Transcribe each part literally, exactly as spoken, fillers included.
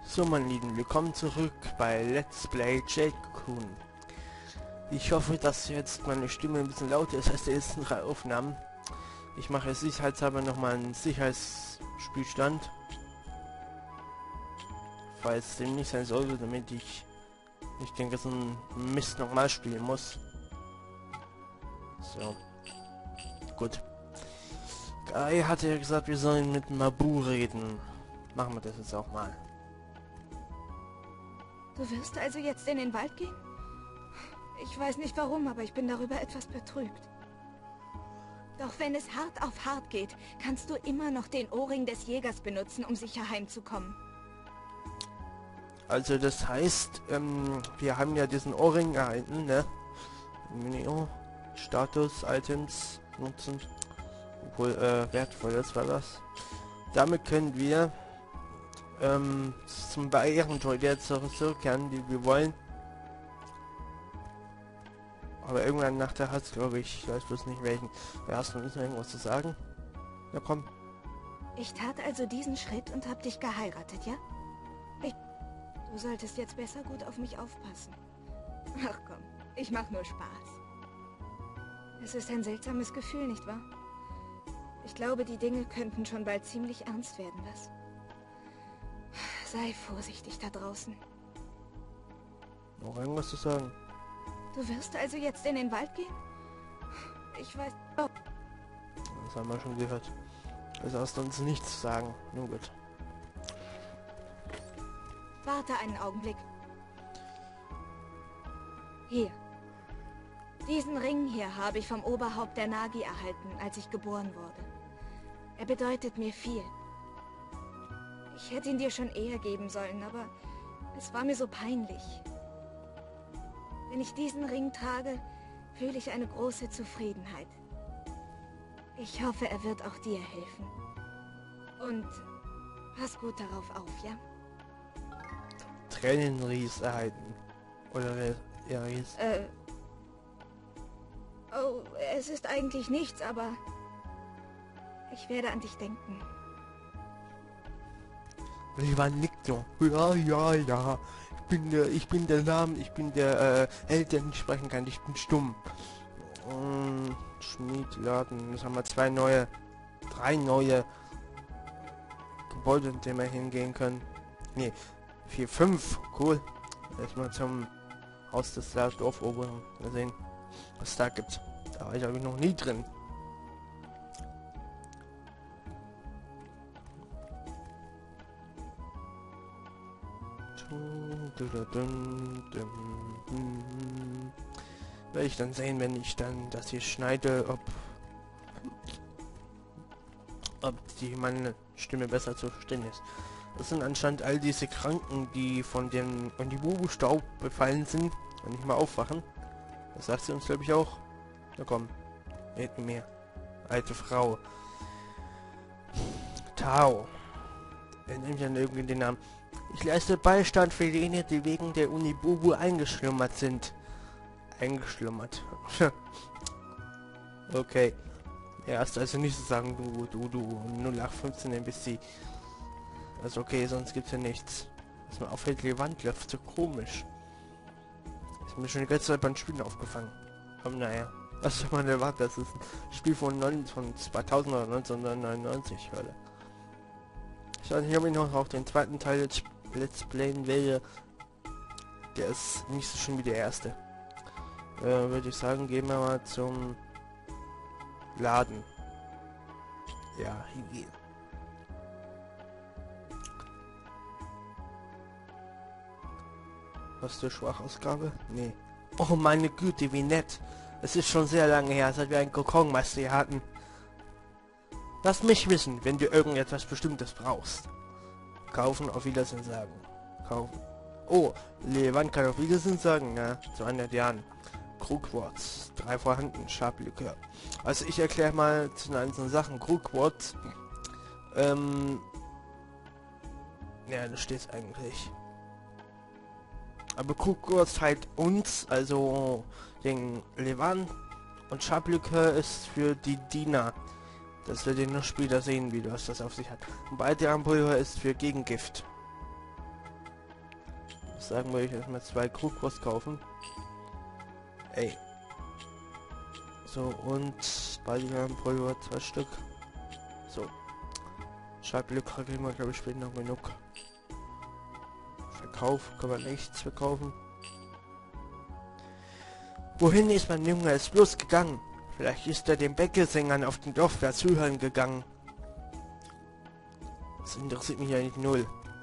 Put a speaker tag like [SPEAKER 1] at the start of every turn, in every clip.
[SPEAKER 1] So, meine Lieben, willkommen zurück bei Let's Play Jade Cocoon. Ich hoffe, dass jetzt meine Stimme ein bisschen lauter ist als die ersten drei Aufnahmen. Ich mache sicherheitshalber nochmal einen Sicherheitsspielstand, falls dem nicht sein sollte, damit ich nicht den ganzen Mist nochmal spielen muss. So, gut. Guy hatte ja gesagt, wir sollen mit Mabu reden. Machen wir das jetzt auch mal.
[SPEAKER 2] Du wirst also jetzt in den Wald gehen? Ich weiß nicht warum, aber ich bin darüber etwas betrübt. Doch wenn es hart auf hart geht, kannst du immer noch den Ohrring des Jägers benutzen, um sicher heimzukommen.
[SPEAKER 1] Also das heißt, ähm, wir haben ja diesen Ohrring erhalten, ne? Menü, Status, Items, nutzen. Obwohl, äh, wertvolles war das. Damit können wir ähm, zum Barrierentor zurückkehren, die wir wollen. Aber irgendwann nach der hat, glaube ich, ich weiß bloß nicht welchen. Ja, hast du nicht noch irgendwas zu sagen? Na komm.
[SPEAKER 2] Ich tat also diesen Schritt und hab dich geheiratet, ja? Ich... Du solltest jetzt besser gut auf mich aufpassen. Ach komm, ich mach nur Spaß. Es ist ein seltsames Gefühl, nicht wahr? Ich glaube, die Dinge könnten schon bald ziemlich ernst werden, was? Sei vorsichtig da draußen.
[SPEAKER 1] Noch irgendwas zu sagen?
[SPEAKER 2] Du wirst also jetzt in den Wald gehen? Ich weiß... Oh.
[SPEAKER 1] Das haben wir schon gehört. Also hast du uns nichts zu sagen. Nun gut.
[SPEAKER 2] Warte einen Augenblick. Hier. Diesen Ring hier habe ich vom Oberhaupt der Nagi erhalten, als ich geboren wurde. Er bedeutet mir viel. Ich hätte ihn dir schon eher geben sollen, aber es war mir so peinlich. Wenn ich diesen Ring trage, fühle ich eine große Zufriedenheit. Ich hoffe, er wird auch dir helfen. Und pass gut darauf auf, ja?
[SPEAKER 1] Tränenries erhalten. Oder ja, Ries.
[SPEAKER 2] Äh. Oh, es ist eigentlich nichts, aber ich werde an dich denken.
[SPEAKER 1] Lieber Nickno. Ja, ja, ja. Ich bin der, ich bin der Name, ich bin der äh, Held, der nicht sprechen kann. Ich bin stumm. Und Schmied, Laden. Jetzt haben wir zwei neue, drei neue Gebäude, in denen wir hingehen können. Nee, vier, fünf. Cool. Erstmal zum Haus des Dorfoberen. Mal sehen, was da gibt. Da war ich aber noch nie drin. Werde ich dann sehen, wenn ich dann das hier schneide, ob ob die meine Stimme besser zu verstehen ist. Das sind anscheinend all diese Kranken, die von dem Onibubu-Staub befallen sind und nicht mal aufwachen. Das sagt sie uns, glaube ich, auch. Na komm, red mit mir. Alte Frau. Tao. Er nimmt ja irgendwie den Namen. Ich leiste Beistand für jene, die wegen der Onibubu eingeschlummert sind. Eingeschlummert. Okay. Er ist also nicht zu sagen, du, du, du, null acht fünfzehn N B C. Das ist okay, sonst gibt's ja nichts. Was mir auffällt, die Wand läuft so komisch. Ist mir schon die ganze Zeit beim Spielen aufgefangen. Aber naja. Was soll man erwarten? Das ist ein Spiel von, neun, von zweitausend oder neunzehnhundertneunundneunzig, Leute. Ich weiß nicht, ob ich noch auf den zweiten Teil jetzt Let's Playen will. Der ist nicht so schön wie der erste. Äh, würde ich sagen, gehen wir mal zum Laden. Ja, hier. Was für Schwachausgabe? Nee. Oh meine Güte, wie nett. Es ist schon sehr lange her, seit wir einen Kokon-Meister hier hatten. Lass mich wissen, wenn du irgendetwas Bestimmtes brauchst. Kaufen, auf Wiedersehen sagen. Kaufen. Oh, Levant kann auf Wiedersehen sagen, ja, zu hundert Jahren. Krugworts, drei vorhanden, Schablikör. Also ich erkläre mal zu den einzelnen Sachen. Krugworts, ähm, ja, da steht eigentlich. Aber Krugworts halt uns, also den Levant, und Schablikör ist für die Diener. Das wird ihr noch später sehen, wie das das auf sich hat. Und Baldrianpulver ist für Gegengift. Sagen wir, ich erstmal zwei Krugwurst kaufen. Ey. So, und Baldrianpulver, zwei Stück. So. Schallblöcke kriegen wir, glaube ich, später noch genug. Verkauf, kann man nichts verkaufen. Wohin ist mein Junge jetzt bloß gegangen? Vielleicht ist er den Bäckersängern auf dem Dorf wer zuhören gegangen. Das interessiert mich eigentlich null.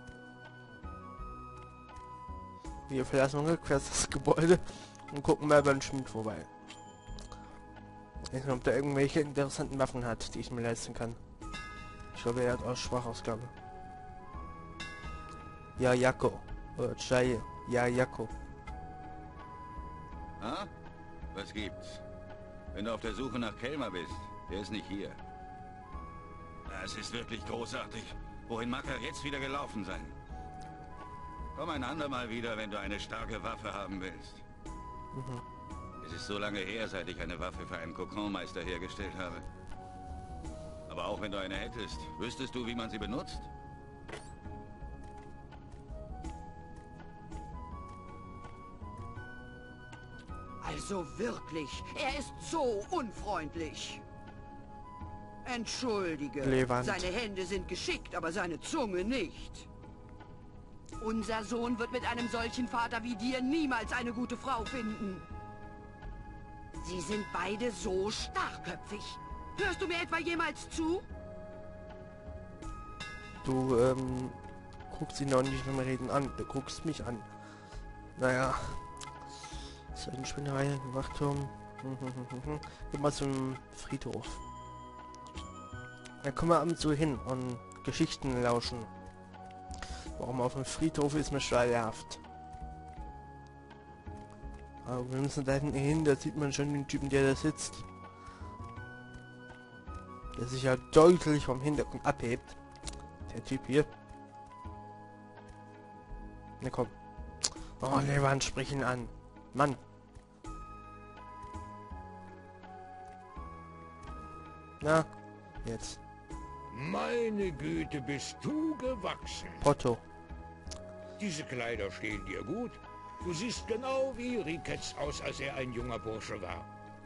[SPEAKER 1] Wir verlassen rückwärts das Gebäude und gucken mal beim Schmied vorbei. Ich weiß nicht, ob der irgendwelche interessanten Waffen hat, die ich mir leisten kann. Ich glaube, er hat auch Sprachausgabe. Ja, Jako. Oder Chai. Ja, Jako.
[SPEAKER 3] Ah? Was gibt's? Wenn du auf der Suche nach Kelmer bist, der ist nicht hier. Das ist wirklich großartig. Wohin mag er jetzt wieder gelaufen sein? Komm ein andermal wieder, wenn du eine starke Waffe haben willst.
[SPEAKER 1] Mhm.
[SPEAKER 3] Es ist so lange her, seit ich eine Waffe für einen Kokonmeister hergestellt habe. Aber auch wenn du eine hättest, wüsstest du, wie man sie benutzt?
[SPEAKER 4] Also wirklich, er ist so unfreundlich. Entschuldige,
[SPEAKER 1] Levant.
[SPEAKER 4] Seine Hände sind geschickt, aber seine Zunge nicht. Unser Sohn wird mit einem solchen Vater wie dir niemals eine gute Frau finden. Sie sind beide so starkköpfig. Hörst du mir etwa jemals zu?
[SPEAKER 1] Du, ähm, guckst ihn noch nicht beim Reden an. Du guckst mich an. Naja. So eine Spinnerei, Wachturm. Geh mal zum Friedhof. Da kommen wir ab und zu hin und Geschichten lauschen. Warum auf dem Friedhof ist mir schleierhaft. Aber wir müssen da hinten hin, da sieht man schon den Typen, der da sitzt. Der sich ja deutlich vom Hintergrund abhebt. Der Typ hier. Na komm. Oh, Levant, sprich ihn an. Mann. Na, jetzt.
[SPEAKER 5] Meine Güte, bist du gewachsen.
[SPEAKER 1] Potto.
[SPEAKER 5] Diese Kleider stehen dir gut. Du siehst genau wie Ricketts aus, als er ein junger Bursche war.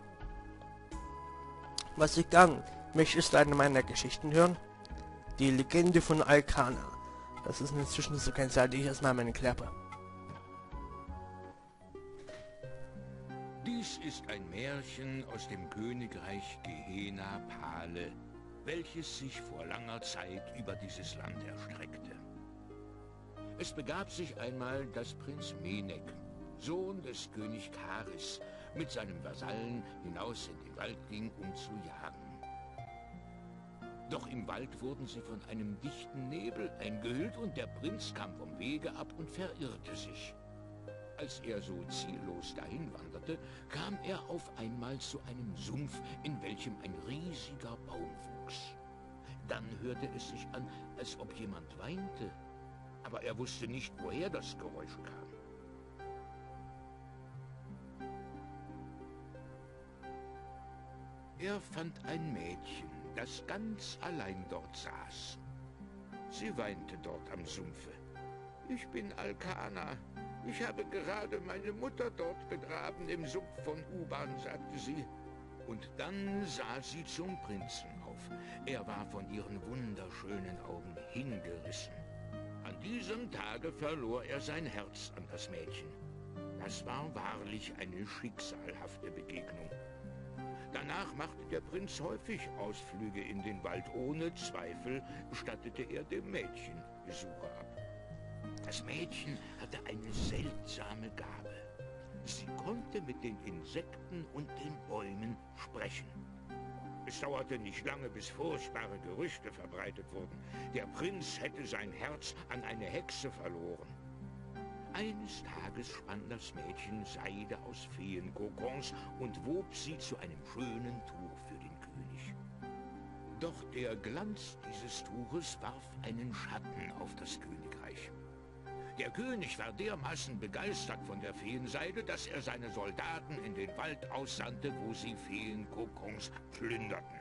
[SPEAKER 1] Was liegt an? Möchtest du eine meiner Geschichten hören? Die Legende von Alcana. Das ist inzwischen so kein Zeit, ich erstmal meine Klappe.
[SPEAKER 5] Dies ist ein Märchen aus dem Königreich Gehenna Pale, welches sich vor langer Zeit über dieses Land erstreckte. Es begab sich einmal, dass Prinz Menek, Sohn des König Karis, mit seinem Vasallen hinaus in den Wald ging, um zu jagen. Doch im Wald wurden sie von einem dichten Nebel eingehüllt und der Prinz kam vom Wege ab und verirrte sich. Als er so ziellos dahin wanderte, kam er auf einmal zu einem Sumpf, in welchem ein riesiger Baum wuchs. Dann hörte es sich an, als ob jemand weinte, aber er wusste nicht, woher das Geräusch kam. Er fand ein Mädchen, das ganz allein dort saß. Sie weinte dort am Sumpfe. »Ich bin Alcana. Ich habe gerade meine Mutter dort begraben im Sumpf von Uban«, sagte sie. Und dann sah sie zum Prinzen auf. Er war von ihren wunderschönen Augen hingerissen. An diesem Tage verlor er sein Herz an das Mädchen. Das war wahrlich eine schicksalhafte Begegnung. Danach machte der Prinz häufig Ausflüge in den Wald. Ohne Zweifel stattete er dem Mädchen Besuche ab. Das Mädchen hatte eine seltsame Gabe. Sie konnte mit den Insekten und den Bäumen sprechen. Es dauerte nicht lange, bis furchtbare Gerüchte verbreitet wurden. Der Prinz hätte sein Herz an eine Hexe verloren. Eines Tages spann das Mädchen Seide aus Feenkokons und wob sie zu einem schönen Tuch für den König. Doch der Glanz dieses Tuches warf einen Schatten auf das Königreich. Der König war dermaßen begeistert von der Feenseide, dass er seine Soldaten in den Wald aussandte, wo sie Feenkokons plünderten.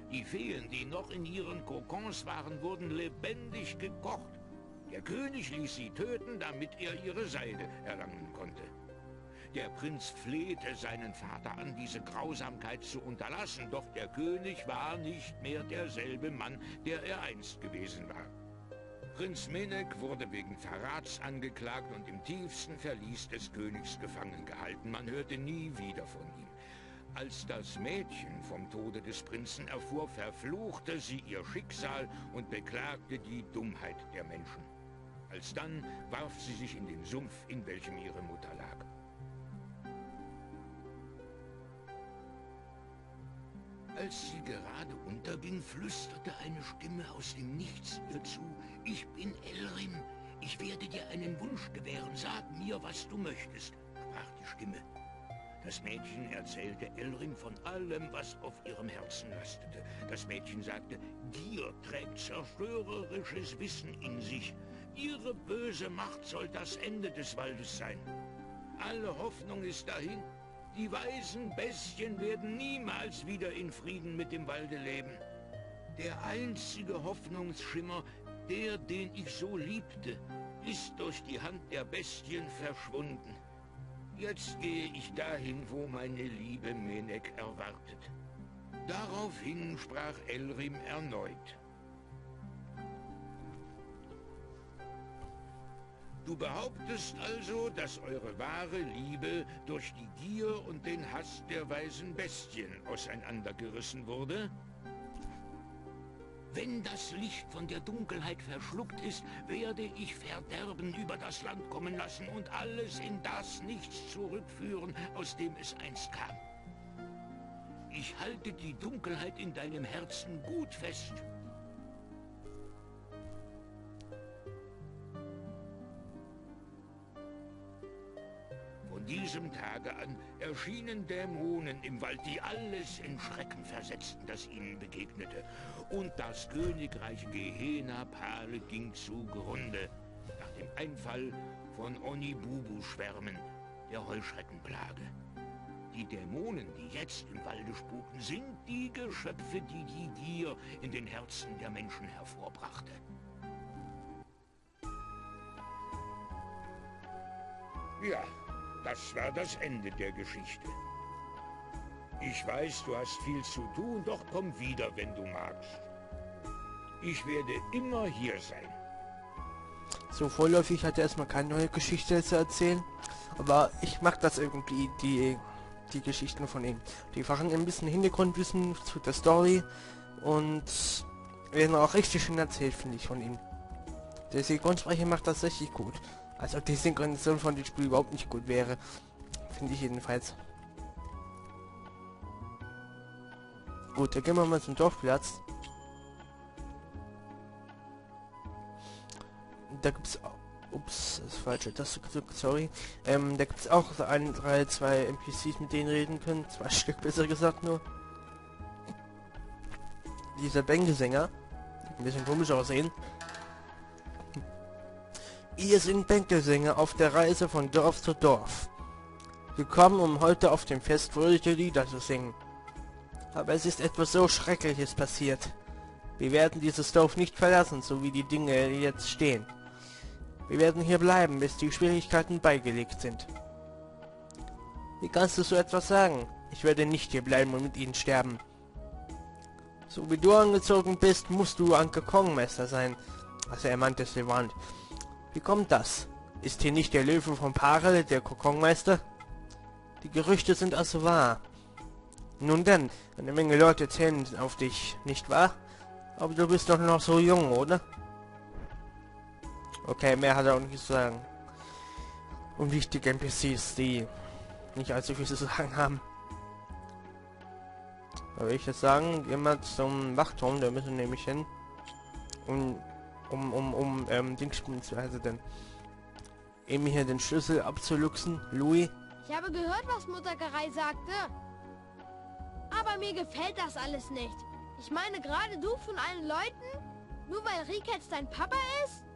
[SPEAKER 5] Die Feen, die noch in ihren Kokons waren, wurden lebendig gekocht. Der König ließ sie töten, damit er ihre Seide erlangen konnte. Der Prinz flehte seinen Vater an, diese Grausamkeit zu unterlassen, doch der König war nicht mehr derselbe Mann, der er einst gewesen war. Prinz Menek wurde wegen Verrats angeklagt und im tiefsten Verlies des Königs gefangen gehalten. Man hörte nie wieder von ihm. Als das Mädchen vom Tode des Prinzen erfuhr, verfluchte sie ihr Schicksal und beklagte die Dummheit der Menschen. Alsdann warf sie sich in den Sumpf, in welchem ihre Mutter lag. Als sie gerade unterging, flüsterte eine Stimme aus dem Nichts ihr zu: »Ich bin Elrim. Ich werde dir einen Wunsch gewähren. Sag mir, was du möchtest«, sprach die Stimme. Das Mädchen erzählte Elrim von allem, was auf ihrem Herzen lastete. Das Mädchen sagte: »Gier trägt zerstörerisches Wissen in sich. Ihre böse Macht soll das Ende des Waldes sein. Alle Hoffnung ist dahin. Die weisen Bestien werden niemals wieder in Frieden mit dem Walde leben. Der einzige Hoffnungsschimmer, der, den ich so liebte, ist durch die Hand der Bestien verschwunden. Jetzt gehe ich dahin, wo meine liebe Menek erwartet.« Daraufhin sprach Elrim erneut: »Du behauptest also, dass eure wahre Liebe durch die Gier und den Hass der weisen Bestien auseinandergerissen wurde? Wenn das Licht von der Dunkelheit verschluckt ist, werde ich Verderben über das Land kommen lassen und alles in das Nichts zurückführen, aus dem es einst kam. Ich halte die Dunkelheit in deinem Herzen gut fest.« Von diesem Tage an erschienen Dämonen im Wald, die alles in Schrecken versetzten, das ihnen begegnete. Und das Königreich Gehenna-Pale ging zugrunde, nach dem Einfall von Onibubu-Schwärmen, der Heuschreckenplage. Die Dämonen, die jetzt im Walde spuken, sind die Geschöpfe, die die Gier in den Herzen der Menschen hervorbrachte. Ja, das war das Ende der Geschichte. Ich weiß, du hast viel zu tun, doch komm wieder, wenn du magst. Ich werde immer hier sein.
[SPEAKER 1] So vorläufig hat er erstmal keine neue Geschichte zu erzählen, aber ich mag das irgendwie, die, die Geschichten von ihm. Die machen ein bisschen Hintergrundwissen zu der Story und werden auch richtig schön erzählt, finde ich, von ihm. Der Synchronsprecher macht das richtig gut. Als ob die Synchronisation von dem Spiel überhaupt nicht gut wäre. Finde ich jedenfalls. Gut, dann gehen wir mal zum Dorfplatz. Da gibt's auch... Ups, das ist falsche Taste gedrückt, sorry. Ähm, da gibt's auch so ein, drei, zwei N P Cs, mit denen reden können. Zwei Stück, besser gesagt nur. Dieser Bänkesänger. Ein bisschen komisch aussehen. Ihr sind Bänkelsänger auf der Reise von Dorf zu Dorf. Gekommen, um heute auf dem Fest fröhliche Lieder zu singen. Aber es ist etwas so Schreckliches passiert. Wir werden dieses Dorf nicht verlassen, so wie die Dinge jetzt stehen. Wir werden hier bleiben, bis die Schwierigkeiten beigelegt sind. Wie kannst du so etwas sagen? Ich werde nicht hier bleiben und mit ihnen sterben. So wie du angezogen bist, musst du Anke Kongmeister sein. Also er meinte Levant. Wie kommt das? Ist hier nicht der Löwe von Parel, der Kokongmeister? Die Gerüchte sind also wahr. Nun denn, eine Menge Leute zählen auf dich, nicht wahr? Aber du bist doch noch so jung, oder? Okay, mehr hat er auch nicht zu sagen. Und wichtige N P Cs, die nicht allzu viel zu sagen haben. Da würde ich jetzt sagen, gehen wir zum Wachturm, da müssen wir nämlich hin. Und um, um, um, ähm, Dingsbumsweise denn eben hier den Schlüssel abzuluxen. Louis.
[SPEAKER 6] Ich habe gehört, was Mutter Gerei sagte. Aber mir gefällt das alles nicht. Ich meine, gerade du von allen Leuten, nur weil Riketz dein Papa ist?